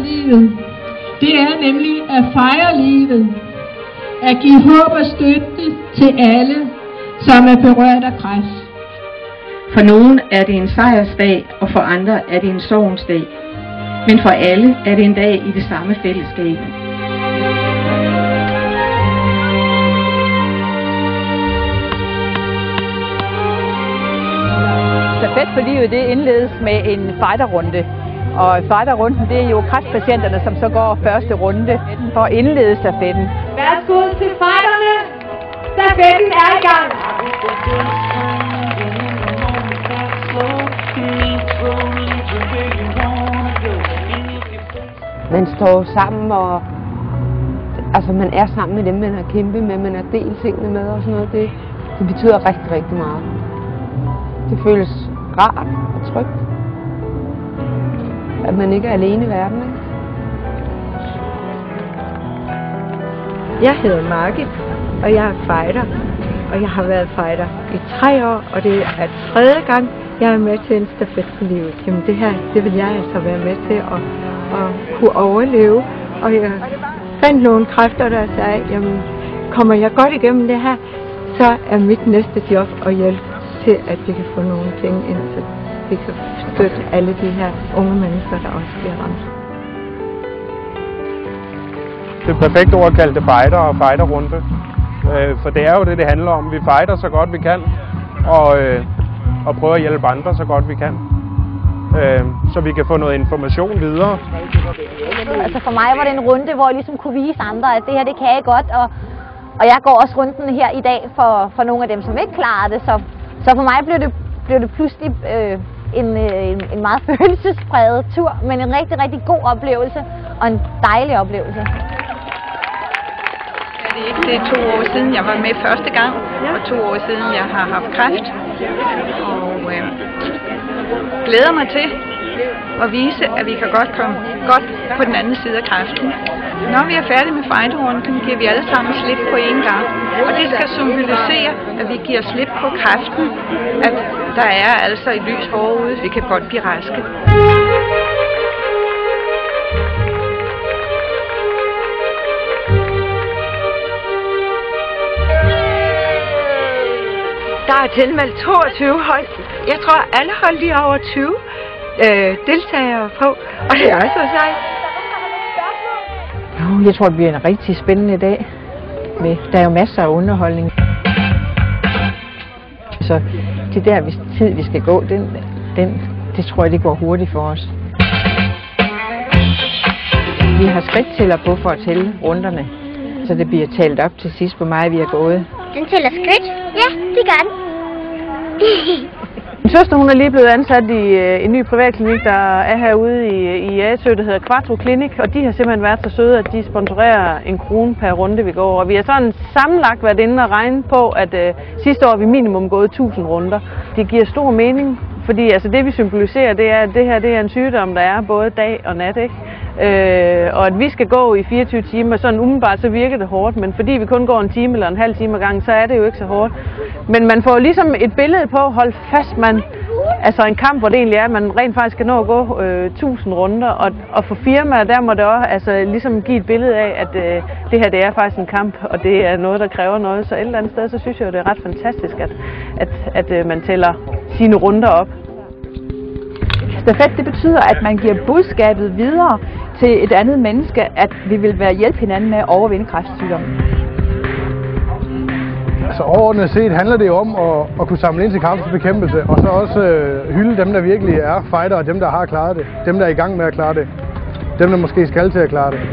livet. Det er nemlig at fejre livet. At give håb og støtte til alle, som er berørt af kræft. For nogen er det en sejrsdag, og for andre er det en sorgens-dag. Men for alle er det en dag i det samme fællesskab. Stafet for livet, det indledes med en fighterrunde. Og fighterrunden, det er jo kræftpatienterne, som så går første runde for at indlede stafetten. Værsgo til fighterne. Stafetten er i gang. Man står sammen, og altså man er sammen med dem, man har kæmpet med, man har delt tingene med og sådan noget. Det betyder rigtig, rigtig meget. Det føles rart og trygt, at man ikke er alene i verden. Ikke? Jeg hedder Margit, og jeg er fighter. Og jeg har været fighter i 3 år, og det er 3. gang, jeg er med til en stafet for livet. Jamen det her, det vil jeg altså være med til at kunne overleve. Og jeg fandt nogle kræfter, der sagde, jamen kommer jeg godt igennem det her, så er mit næste job at hjælpe til, at vi kan få nogle penge ind, så vi kan støtte alle de her unge mennesker, der også bliver ramt. Det er perfekt ord at kalde det fighter og fighterrunde. For det er jo det handler om. Vi fighter så godt vi kan, og prøver at hjælpe andre så godt vi kan. Så vi kan få noget information videre. Altså for mig var det en runde, hvor jeg ligesom kunne vise andre, at det her, det kan jeg godt. Og jeg går også runden her i dag for nogle af dem, som ikke klarer det. Så for mig blev det pludselig en meget følelsespræget tur, men en rigtig, rigtig god oplevelse og en dejlig oplevelse. Det er 2 år siden, jeg var med første gang, og 2 år siden, jeg har haft kræft. Og glæder mig til at vise, at vi kan godt komme godt på den anden side af kræften. Når vi er færdige med fighterrunden, giver vi alle sammen slip på én gang. Og det skal symbolisere, at vi giver slip på kræften, at der er altså et lys forude, vi kan godt blive raske. Der er tilmeldt 22 hold. Jeg tror, alle hold de er over 20 deltagere på, og det er altså sejt. Jeg tror, det bliver en rigtig spændende dag. Der er jo masser af underholdning. Så det der tid, vi skal gå, det tror jeg, det går hurtigt for os. Vi har skridttæller på for at tælle runderne, så det bliver talt op til sidst, hvor meget vi har gået. Den tæller skridt? Ja, det gør den. Min søster, hun er lige blevet ansat i en ny privatklinik, der er herude i Asø, der hedder Quattro Clinic, og de har simpelthen været så søde, at de sponsorerer 1 krone per runde, vi går. Og vi har sådan sammenlagt været inde og regne på, at sidste år har vi minimum gået 1000 runder. Det giver stor mening, fordi altså, det vi symboliserer, det er, at det her det er en sygdom, der er både dag og nat, ikke? Og at vi skal gå i 24 timer, sådan umiddelbart så virker det hårdt, men fordi vi kun går 1 time eller en halv time ad gangen, så er det jo ikke så hårdt. Men man får ligesom et billede på, hold fast, altså en kamp, hvor det egentlig er, at man rent faktisk kan nå at gå 1000 runder, og for firmaer, der må det også altså, ligesom give et billede af, at det her det er faktisk en kamp, og det er noget, der kræver noget. Så et eller andet sted, så synes jeg jo, det er ret fantastisk, at man tæller sine runder op. Stafet, det betyder, at man giver budskabet videre til et andet menneske, at vi vil hjælpe hinanden med at overvinde kræftsygdommen. Altså overordnet set handler det jo om at kunne samle ind til kræftbekæmpelse, og så også hylde dem, der virkelig er fighter, og dem, der har klaret det. Dem, der er i gang med at klare det. Dem, der måske skal til at klare det.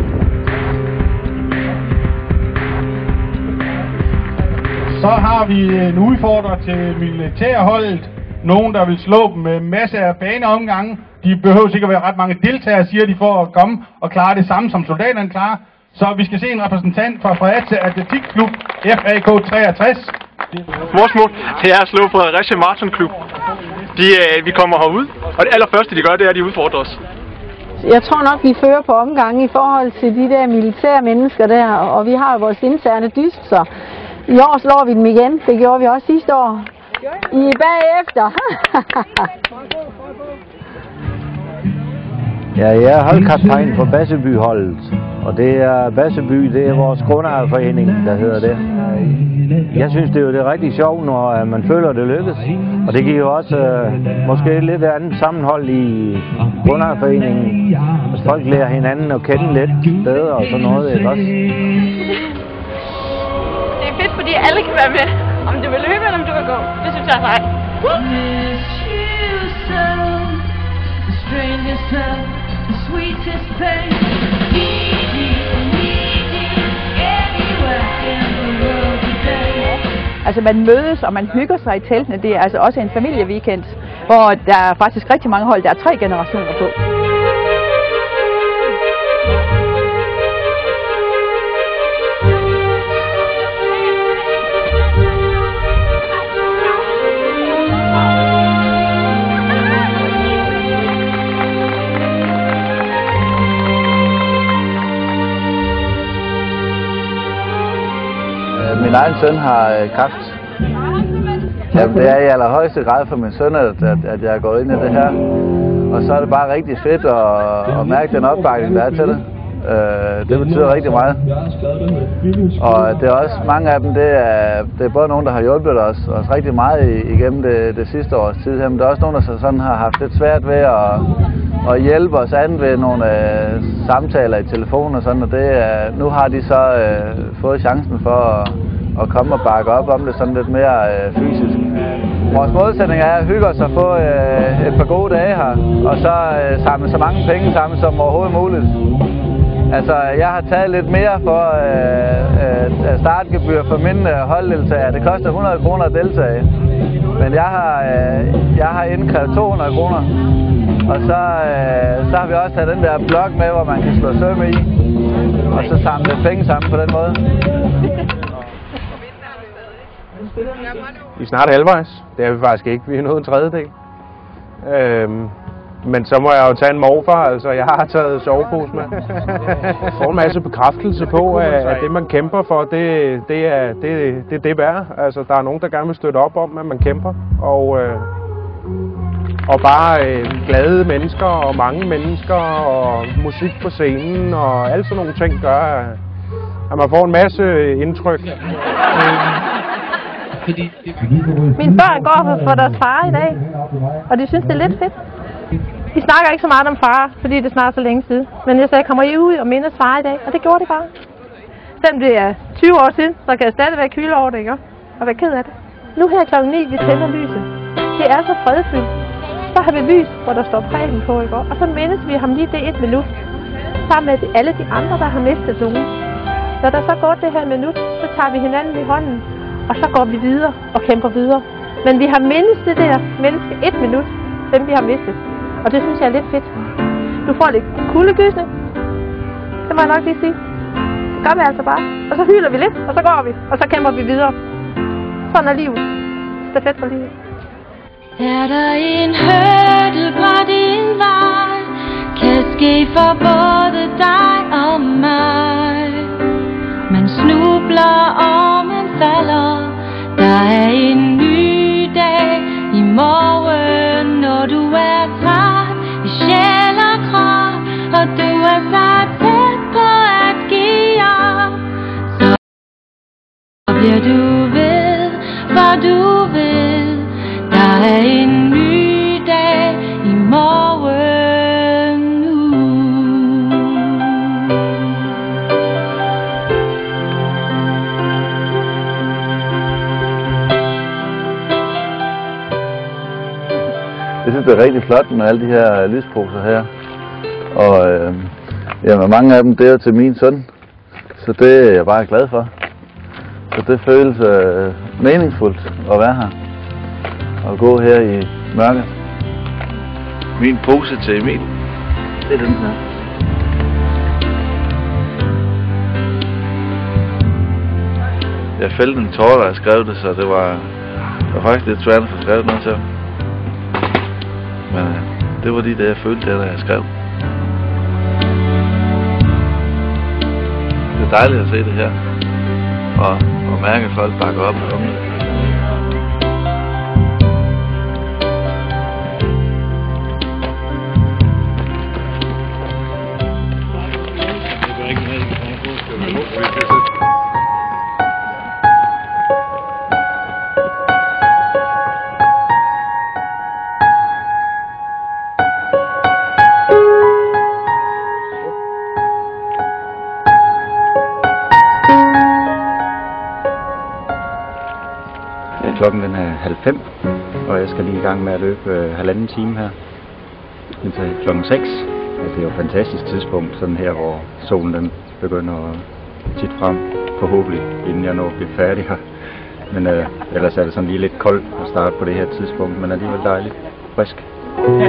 Så har vi en udfordrer til militærholdet. Nogen, der vil slå dem med masser af baneomgange. De behøver sikkert være ret mange deltagere, siger de, for at komme og klare det samme, som soldaterne klarer. Så vi skal se en repræsentant fra Fredericia Atletikklub, FAK 63. Vores mål det er at slå Fredericia Marathonklub. Vi kommer herud, og det allerførste, de gør, det er, at de udfordrer os. Jeg tror nok, vi fører på omgang i forhold til de der militære mennesker der, og vi har jo vores interne dyst, så i år slår vi dem igen. Det gjorde vi også sidste år. I bagefter. Ja, jeg er holdkaptajn for Basseby-holdet, og det er Basseby, det er vores grundejerforening, der hedder det. Jeg synes, det er rigtig sjovt, når man føler, det lykkes, og det giver jo også måske lidt andet sammenhold i grundejerforeningen, hvis folk lærer hinanden at kende lidt bedre og sådan noget, ikke også? Det er fedt, fordi alle kan være med, om du vil løbe eller om du vil gå. Det synes jeg er sejt. Altså man mødes, og man hygger sig i teltene. Det er altså også en familieweekend, hvor der er faktisk rigtig mange hold. Der er 3 generationer på. Min egen søn har kræft. Jamen, det er i allerhøjeste grad for min søn, at jeg går ind i det her. Og så er det bare rigtig fedt at mærke den opbakning, der er til det. Det betyder rigtig meget. Og det er også mange af dem, det er både nogen, der har hjulpet os rigtig meget igennem det sidste års tid. Men der er også nogen, der sådan har haft lidt svært ved at hjælpe os an ved nogle samtaler i telefonen og sådan. Og nu har de så fået chancen for at komme og bakke op om det sådan lidt mere fysisk. Vores målsætning er at hygge os og få et par gode dage her, og så samle så mange penge sammen som overhovedet muligt. Altså, jeg har taget lidt mere for startgebyr for mine holddeltagere. Det koster 100 kroner at deltage, men jeg har indkrævet 200 kroner. Og så har vi også taget den der blok med, hvor man kan slå sømme i, og så samle lidt penge sammen på den måde. Vi er snart halvvejs. Det er vi faktisk ikke. Vi er nået en tredjedel. Men så må jeg jo tage en morfar. Altså, jeg har taget sovepose med. Får en masse bekræftelse på, at det man kæmper for, det er det værd. Altså, der er nogen, der gerne vil støtte op om, at man kæmper. Og bare glade mennesker og mange mennesker og musik på scenen og alle sådan nogle ting gør, at man får en masse indtryk. Mine børn går for deres far i dag, og de synes, det er lidt fedt. De snakker ikke så meget om far, fordi det er snart så længe siden. Men jeg sagde, kommer I ud og mindes far i dag? Og det gjorde de bare. Selvom det er 20 år siden, så kan jeg stadigvæk hylde over det, ikke? Og være ked af det. Nu her kl. 9, vi tænder lyset. Det er så fredfyldt. Så har vi lys, hvor der står Preben på, ikke? Og så mindes vi ham lige det 1 minut. Sammen med alle de andre, der har mistet nogen. Når der så går det her minut, så tager vi hinanden i hånden. Og så går vi videre og kæmper videre. Men vi har mindes det der menneske 1 minut, dem vi har mistet. Og det synes jeg er lidt fedt. Du får lidt kuldegysning. Det må jeg nok lige sige. Det gør vi altså bare. Og så hylder vi lidt, og så går vi. Og så kæmper vi videre. Sådan er livet. Stafet for livet. Er der en hurdle på din vej, kan ske for både dig og mig. Man snubler og man falder. Der er en ny dag i morgen, når du er træt i sjæl og krop, og du er så tæt på at give op. Så bliver du ved, for du ved, der er en ny dag i morgen nu. Jeg synes, det er rigtig flot med alle de her lysposer her. Og jamen, mange af dem, det er jo til min søn. Så det er jeg bare glad for. Så det føles meningsfuldt at være her. Og gå her i mørket. Min pose til Emil. Det er den her. Jeg fældte en tårer, da jeg skrev det, så det var faktisk lidt svært at få skrevet noget til. Men det var lige det, jeg følte, da jeg skrev. Det er dejligt at se det her. Og mærke, at folk bakker op om det. Klokken den er 4:30, og jeg skal lige i gang med at løbe 1,5 time her. Indtil klokken 6. Det er jo et fantastisk tidspunkt, sådan her, hvor solen den begynder at titte frem, forhåbentlig, inden jeg når at blive færdig her. Men ellers er det sådan lige lidt koldt at starte på det her tidspunkt, men alligevel dejligt frisk. Ja.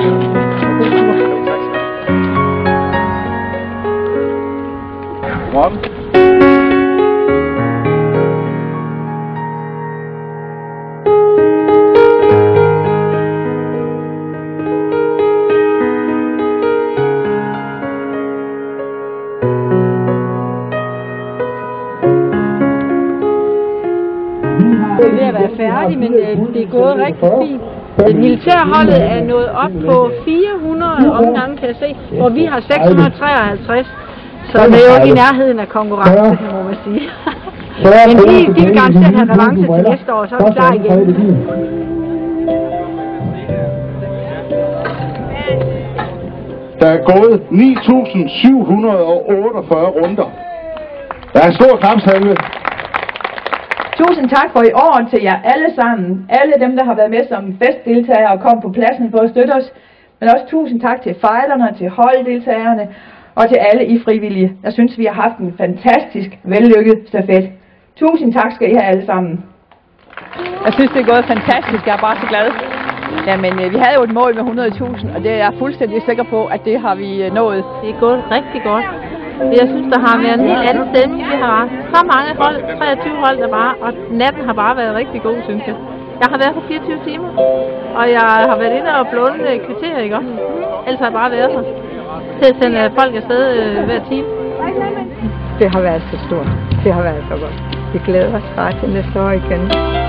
Godmorgen. Det er ved at være færdig, men det er gået rigtig fint. Militærholdet er nået op på 400 omgange, kan jeg se, hvor vi har 653. Så det er jo ikke i nærheden af konkurrence, må man sige. Men de vil garanteret have revanche til næste år, så er vi klar igen. Der er gået 9.748 runder. Der er en stor klapsalve. Tusind tak for i år til jer alle sammen. Alle dem, der har været med som festdeltagere og kom på pladsen for at støtte os. Men også tusind tak til fejderne, til holddeltagerne og til alle I frivillige. Jeg synes, vi har haft en fantastisk vellykket stafet. Tusind tak skal I have alle sammen. Jeg synes, det er gået fantastisk. Jeg er bare så glad. Jamen, vi havde jo et mål med 100.000, og det er jeg fuldstændig sikker på, at det har vi nået. Det er gået rigtig godt. Jeg synes, der har været en helt anden stemning. Vi har så mange hold, 23 hold der bare, og natten har bare været rigtig god, synes jeg. Jeg har været på 24 timer, og jeg har været inde og blåne kvarter, ikke også? Ellers har jeg bare været her til at sende folk afsted hver time. Det har været så stort. Det har været så godt. Vi glæder os bare til næste år igen.